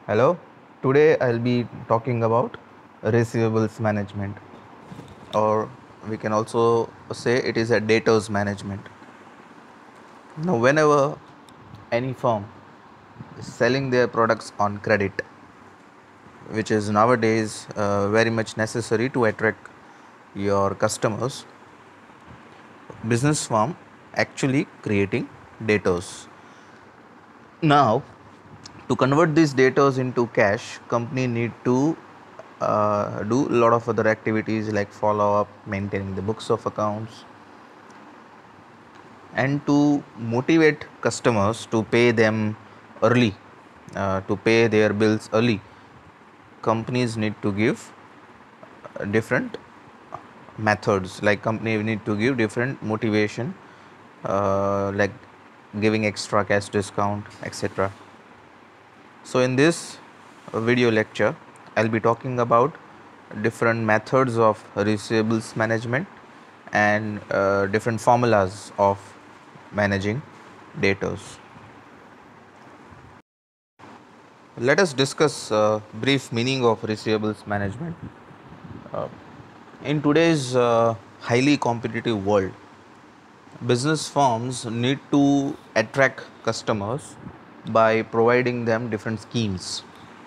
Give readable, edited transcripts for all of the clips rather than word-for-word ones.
Hello, today I'll be talking about receivables management, or we can also say it is a debtors management. Now, whenever any firm is selling their products on credit, which is nowadays very much necessary to attract your customers, business firm actually creating debtors. Now, to convert these debtors into cash, company need to do a lot of other activities like follow up, maintaining the books of accounts, and to motivate customers to pay them early, to pay their bills early. Companies need to give different methods, like company need to give different motivation, like giving extra cash discount, etc. So in this video lecture, I'll be talking about different methods of receivables management and different formulas of managing debtors. Let us discuss brief meaning of receivables management. Uh, in today's highly competitive world, business firms need to attract customers by providing them different schemes.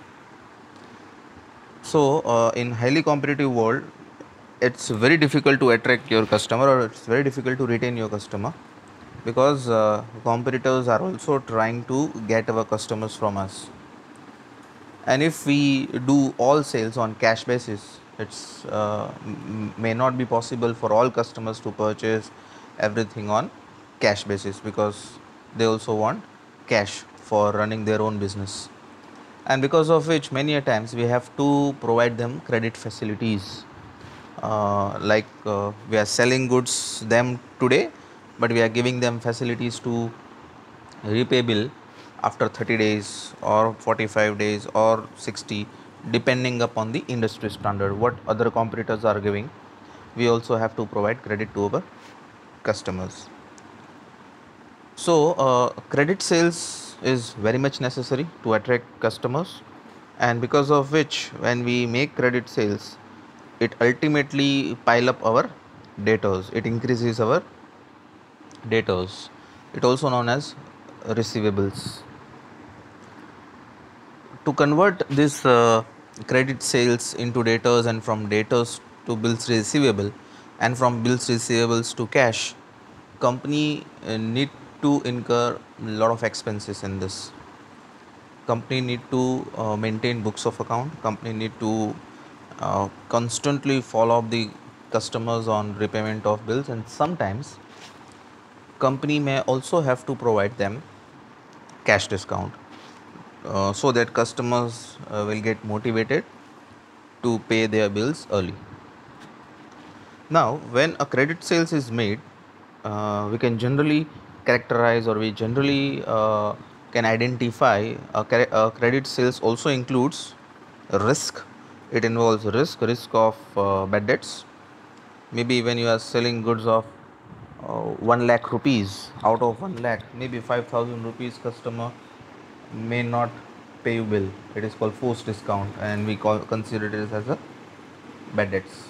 So, in highly competitive world, it's very difficult to attract your customer, or it's very difficult to retain your customer, because competitors are also trying to get our customers from us. And if we do all sales on cash basis, it's may not be possible for all customers to purchase everything on cash basis, because they also want cash for running their own business, and because of which many a times we have to provide them credit facilities, we are selling goods them today, but we are giving them facilities to repay bill after 30 days or 45 days or 60, depending upon the industry standard what other competitors are giving. We also have to provide credit to our customers. So credit sales is very much necessary to attract customers, and because of which when we make credit sales, it ultimately pile up our debtors, it increases our debtors, it also known as receivables. To convert this credit sales into debtors, and from debtors to bills receivable, and from bills receivables to cash, company need to incur a lot of expenses in this. Company need to maintain books of account, company need to constantly follow up the customers on repayment of bills, and sometimes company may also have to provide them cash discount, so that customers will get motivated to pay their bills early. Now, when a credit sales is made, we can generally characterize, or we generally can identify a credit sales also includes risk. It involves risk of bad debts. Maybe when you are selling goods of 1 lakh rupees, out of 1 lakh, maybe 5,000 rupees customer may not pay you bill. It is called forced discount, and we consider it as a bad debts.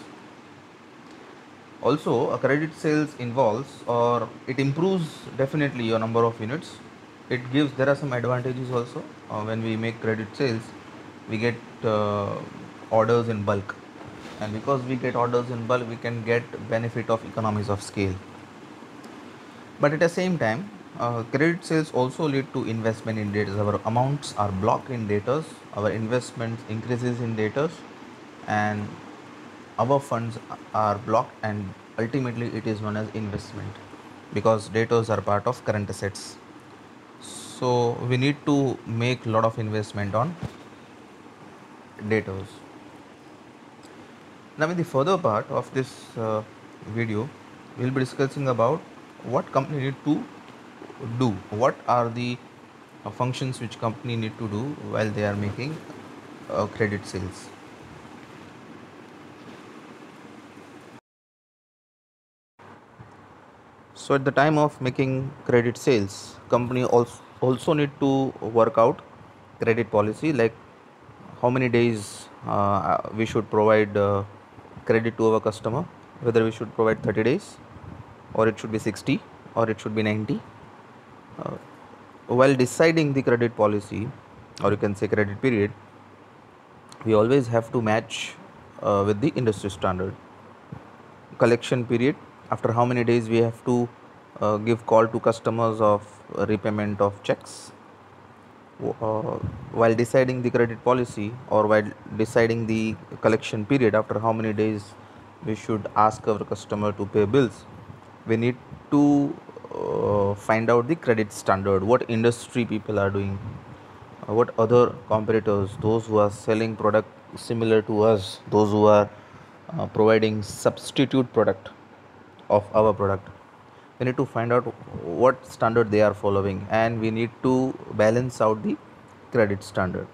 Also, a credit sales involves, or it improves definitely your number of units. It gives, there are some advantages also. When we make credit sales, we get orders in bulk, and because we get orders in bulk, we can get benefit of economies of scale. But at the same time, credit sales also lead to investment in debtors. Our amounts are blocked in debtors, our investments increases in debtors, and our funds are blocked, and ultimately it is known as investment, because debtors are part of current assets. So we need to make a lot of investment on debtors. Now in the further part of this video, we'll be discussing about what company need to do, what are the functions which company need to do while they are making credit sales. So at the time of making credit sales, company also need to work out credit policy, like how many days we should provide credit to our customer, whether we should provide 30 days or it should be 60 or it should be 90. While deciding the credit policy, or you can say credit period, we always have to match with the industry standard. Collection period, after how many days we have to give call to customers of repayment of checks. While deciding the credit policy or while deciding the collection period, after how many days we should ask our customer to pay bills, we need to find out the credit standard, what industry people are doing, what other competitors, those who are selling product similar to us, those who are providing substitute product of our product, we need to find out what standard they are following, and we need to balance out the credit standard.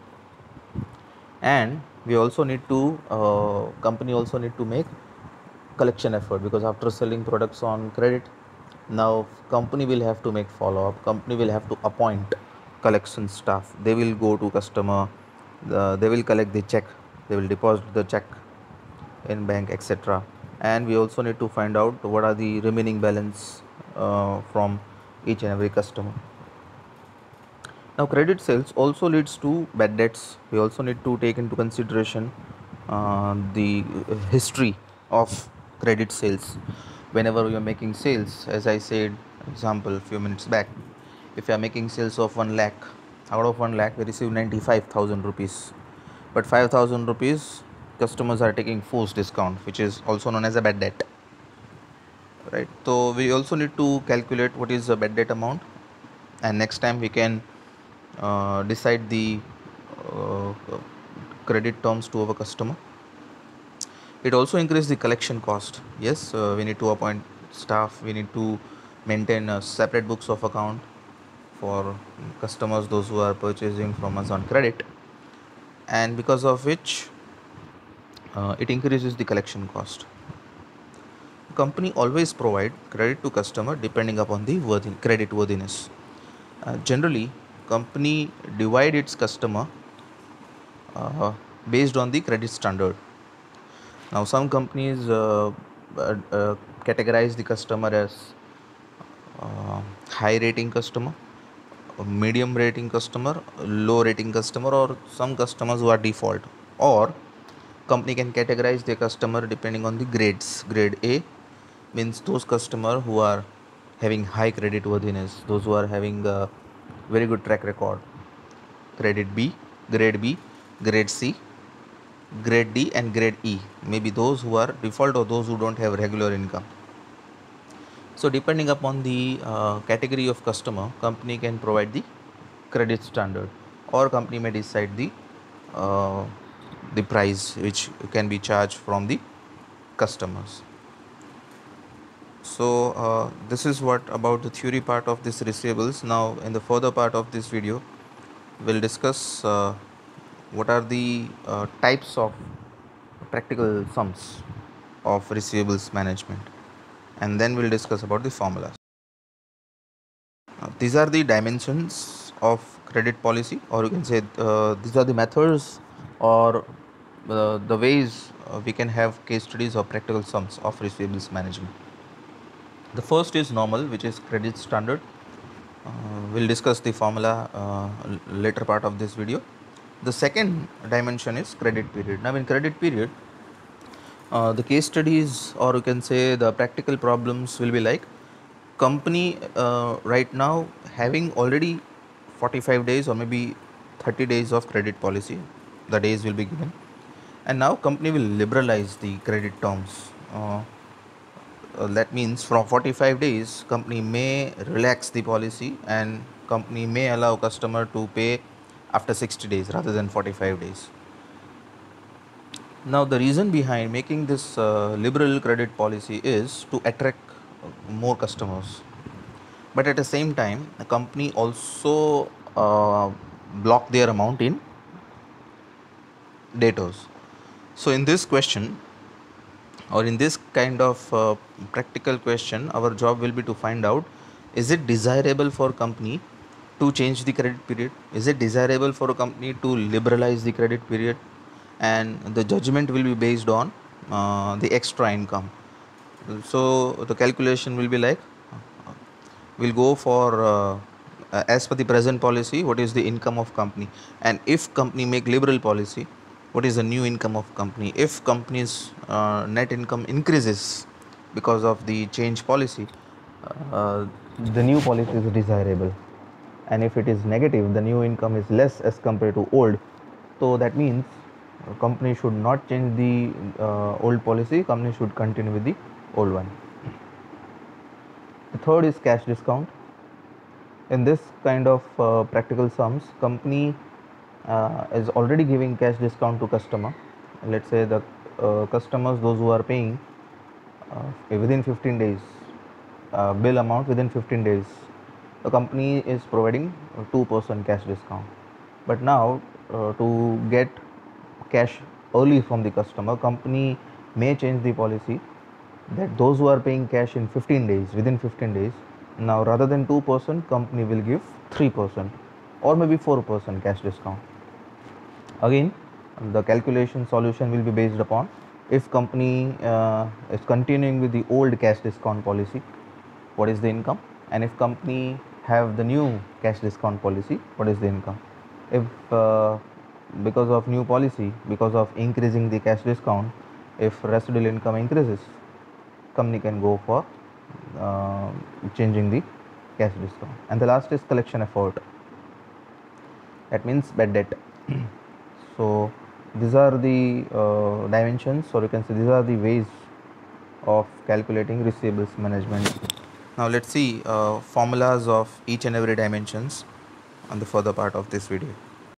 And we also need to company also need to make collection effort, because after selling products on credit, now company will have to make follow up, company will have to appoint collection staff, they will go to customer, they will collect the check, they will deposit the check in bank, etc. And we also need to find out what are the remaining balance from each and every customer. Now credit sales also leads to bad debts. We also need to take into consideration the history of credit sales. Whenever we are making sales, as I said example a few minutes back, if you are making sales of 1 lakh, out of 1 lakh we receive 95,000 rupees, but 5,000 rupees customers are taking forced discount, which is also known as a bad debt, right? So we also need to calculate what is the bad debt amount, and next time we can decide the uh, credit terms to our customer. It also increases the collection cost. Yes, we need to appoint staff, we need to maintain separate books of account for customers, those who are purchasing from us on credit, and because of which it increases the collection cost. Company always provide credit to customer depending upon the credit worthiness. Generally, company divide its customer uh, based on the credit standard. Now, some companies categorize the customer as high rating customer, medium rating customer, low rating customer, or some customers who are default. Or company can categorize their customer depending on the grades. Grade A means those customer who are having high credit worthiness, those who are having a very good track record. Credit B, grade B, grade C, grade D, and grade E, maybe those who are default or those who don't have regular income. So depending upon the category of customer, company can provide the credit standard, or company may decide uh, the price which can be charged from the customers. So this is what about the theory part of this receivables. Now in the further part of this video, we'll discuss what are the types of practical sums of receivables management, and then we'll discuss about the formulas. These are the dimensions of credit policy, or you can say these are the methods or the ways we can have case studies or practical sums of receivables management. The first is normal, which is credit standard. We'll discuss the formula later part of this video. The second dimension is credit period. Now in credit period, the case studies, or you can say the practical problems, will be like company right now having already 45 days or maybe 30 days of credit policy, the days will be given, and now company will liberalize the credit terms. That means from 45 days company may relax the policy, and company may allow customer to pay after 60 days rather than 45 days. Now the reason behind making this liberal credit policy is to attract more customers, but at the same time the company also block their amount in debtors. So in this question, or in this kind of practical question, our job will be to find out, is it desirable for company to change the credit period? Is it desirable for a company to liberalize the credit period? And the judgment will be based on the extra income. So the calculation will be like, we'll go for as per the present policy, what is the income of company, and if company make liberal policy, what is the new income of company. If company's net income increases because of the change policy, uh, the new policy is desirable. And if it is negative, the new income is less as compared to old, so that means company should not change the old policy, company should continue with the old one. The third is cash discount. In this kind of practical sums, company is already giving cash discount to customer. Let's say the customers, those who are paying within 15 days, bill amount within 15 days, the company is providing 2% cash discount. But now to get cash early from the customer, company may change the policy that those who are paying cash in 15 days, within 15 days, now rather than 2%, company will give 3% or maybe 4% cash discount. Again, the calculation solution will be based upon, if company is continuing with the old cash discount policy, what is the income, and if company have the new cash discount policy, what is the income. If because of new policy, because of increasing the cash discount, if residual income increases, company can go for uh, changing the cash discount. And the last is collection effort, that means bad debt. So these are the dimensions, or you can say these are the ways of calculating receivables management. Now let's see formulas of each and every dimensions on the further part of this video.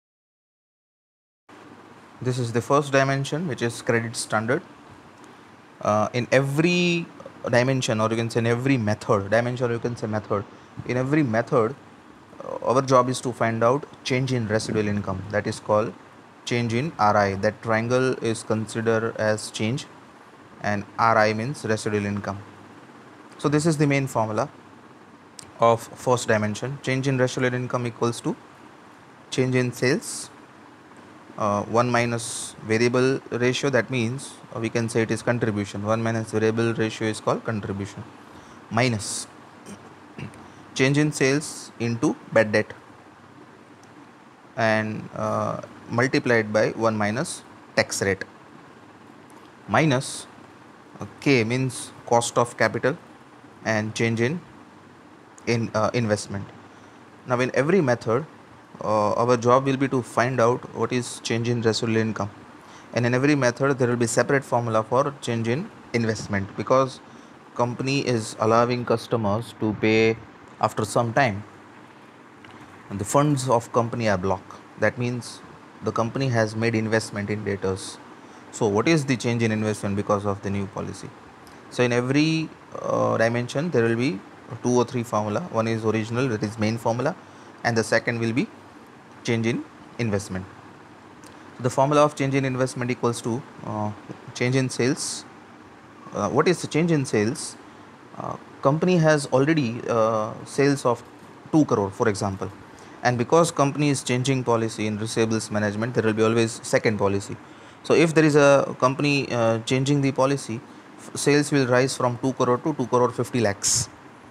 This is the first dimension, which is credit standard. In every dimension, or you can say in every method, dimension, or you can say method, in every method, our job is to find out change in residual income, that is called change in RI. That triangle is considered as change, and RI means residual income. So this is the main formula of first dimension. Change in residual income equals to change in sales 1 minus variable ratio, that means we can say it is contribution. 1 minus variable ratio is called contribution, minus change in sales into bad debt, and multiplied by 1 minus tax rate, minus K means cost of capital and change in investment. Now in every method, our job will be to find out what is change in residual income, and in every method there will be separate formula for change in investment, because company is allowing customers to pay after some time, and the funds of company are blocked. That means the company has made investment in debtors. So what is the change in investment because of the new policy? So in every dimension there will be 2 or 3 formula. One is original, that is main formula, and the second will be change in investment. The formula of change in investment equals to change in sales. What is the change in sales? Company has already sales of 2 crore, for example, and because company is changing policy in receivables management, there will be always second policy. So if there is a company changing the policy, sales will rise from 2 crore to 2 crore 50 lakhs.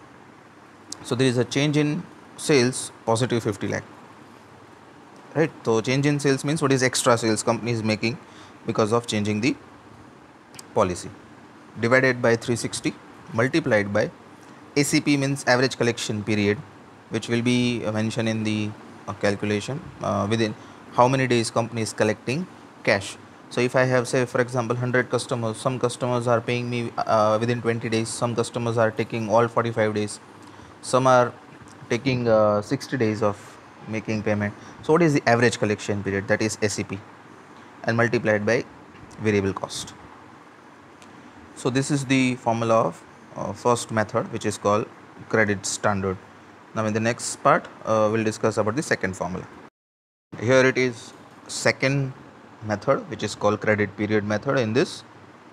So there is a change in sales positive 50 lakh, right? So change in sales means what is extra sales company is making because of changing the policy, divided by 360, multiplied by ACP means average collection period, which will be mentioned in the calculation within how many days company is collecting cash. So if I have, say for example, 100 customers, some customers are paying me within 20 days, some customers are taking all 45 days, some are taking 60 days of making payment. So what is the average collection period, that is ACP, and multiplied by variable cost. So this is the formula of first method, which is called credit standard. Now in the next part we'll discuss about the second formula. Here it is, second method, which is called credit period method. In this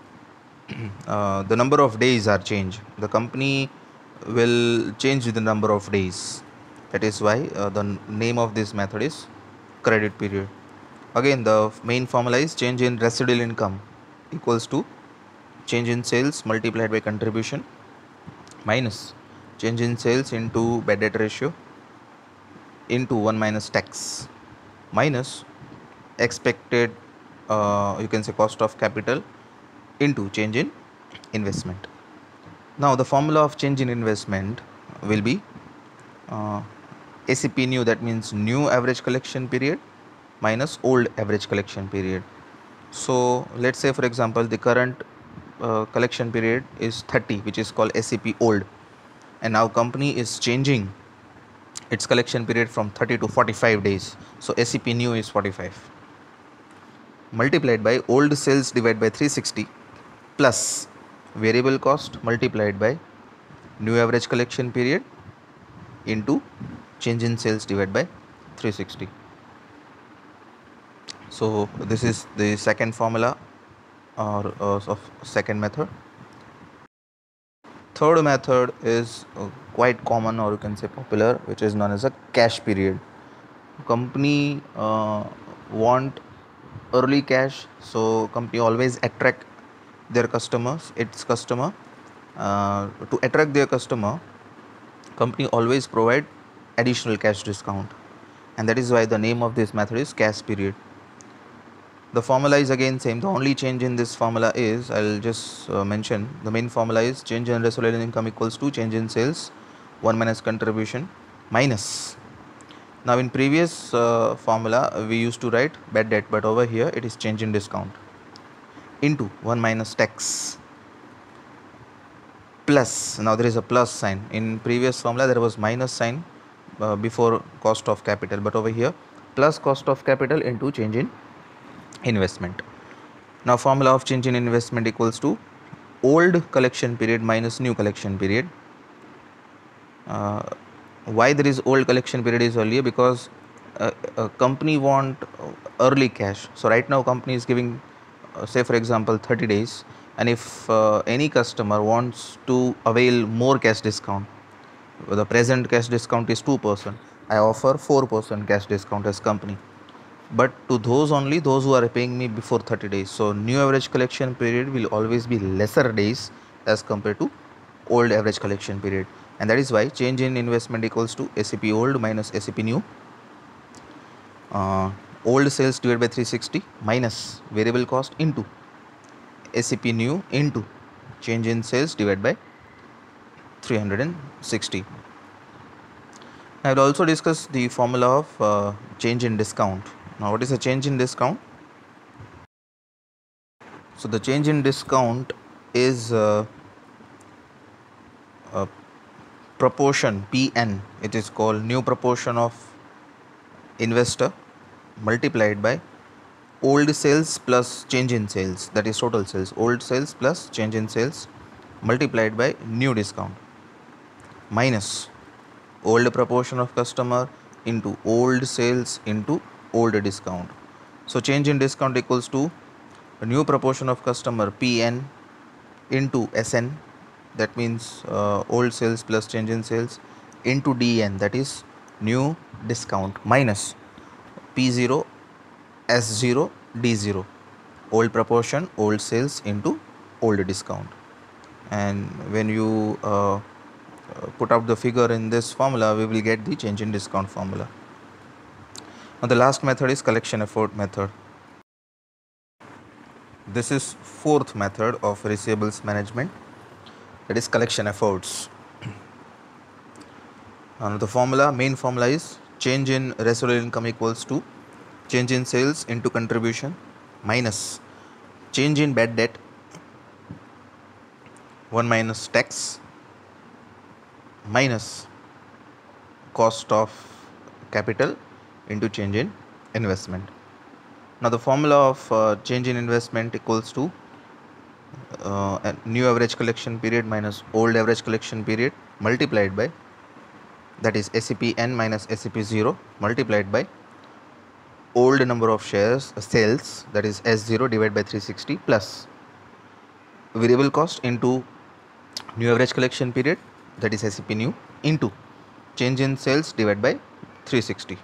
the number of days are changed. The company will change the number of days. That is why the name of this method is credit period. Again, the main formula is change in residual income equals to change in sales multiplied by contribution minus change in sales into bad debt ratio into 1 minus tax minus expected you can say cost of capital into change in investment. Now the formula of change in investment will be uh, ACP new, that means new average collection period minus old average collection period. So let's say for example the current collection period is 30, which is called ACP old, and now company is changing its collection period from 30 to 45 days. So ACP new is 45 multiplied by old sales divided by 360 plus variable cost multiplied by new average collection period into change in sales divided by 360. So this is the second formula or of second method. Third method is quite common, or you can say popular, which is known as a cash period. Company want early cash, so company always attract their customers, its customer. To attract their customer, company always provide additional cash discount, and that is why the name of this method is cash period. The formula is again same. The only change in this formula is, I'll just mention, the main formula is change in residual income equals to change in sales 1 minus contribution minus. Now in previous formula we used to write bad debt, but over here it is change in discount into 1 minus tax plus. Now there is a plus sign. In previous formula there was minus sign before cost of capital, but over here plus cost of capital into change in investment. Now formula of change in investment equals to old collection period minus new collection period. Why there is old collection period is earlier? Because a company want early cash. So right now company is giving say for example 30 days, and if any customer wants to avail more cash discount, the present cash discount is 2%, I offer 4% cash discount as company, but to those only those who are paying me before 30 days. So new average collection period will always be lesser days as compared to old average collection period, and that is why change in investment equals to ACP old minus ACP new, old sales divided by 360 minus variable cost into ACP new into change in sales divided by 360. I will also discuss the formula of change in discount. Now what is a change in discount? So the change in discount is a proportion Pn, it is called new proportion of investor multiplied by old sales plus change in sales, that is total sales, old sales plus change in sales multiplied by new discount minus old proportion of customer into old sales into old discount. So change in discount equals to new proportion of customer Pn into Sn, that means old sales plus change in sales into Dn, that is new discount minus P0 S0 D0, old proportion old sales into old discount. And when you put out the figure in this formula, we will get the change in discount formula. Now the last method is collection effort method. This is fourth method of receivables management, that is collection efforts. The main formula is change in residual income equals to change in sales into contribution minus change in bad debt 1 minus tax minus cost of capital into change in investment. Now the formula of change in investment equals to a new average collection period minus old average collection period multiplied by, that is ACP n minus ACP 0 multiplied by old number of shares sales, that is S0 divided by 360 plus variable cost into new average collection period, that is ACP new, into change in sales divided by 360.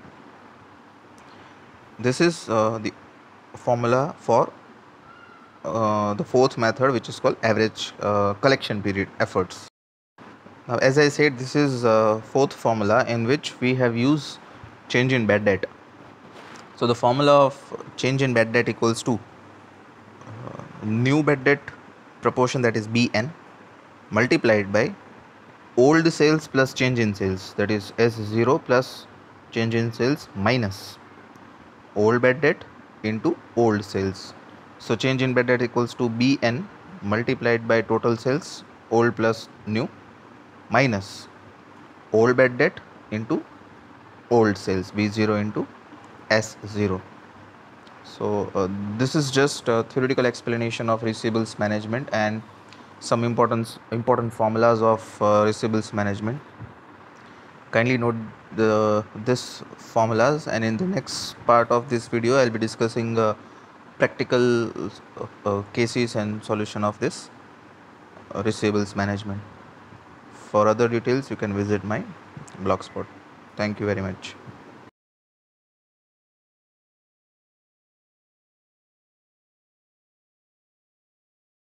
This is the formula for the fourth method, which is called average collection period efforts. Now, as I said, this is fourth formula in which we have used change in bad debt. So the formula of change in bad debt equals to new bad debt proportion, that is Bn, multiplied by old sales plus change in sales, that is S0 plus change in sales minus old bad debt into old sales. So change in bad debt equals to Bn multiplied by total sales, old plus new, minus old bad debt into old sales, B0 into S0. So this is just a theoretical explanation of receivables management and some important formulas of receivables management. Kindly note this formulas, and in the next part of this video I'll be discussing practical cases and solution of this receivables management. For other details you can visit my blogspot. Thank you very much.